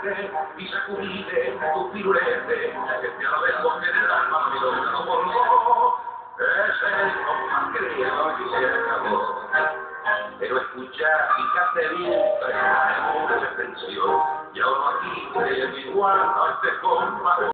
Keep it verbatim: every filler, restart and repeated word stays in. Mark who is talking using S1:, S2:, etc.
S1: fuerte y sacudiste tu pirulete, que te lo dejo en el alma, mi loca no voló. Ese es lo más querido y se acabó. Pero escuchá, fíjate bien, trae una extensión, y ahora aquí te igual a este compa.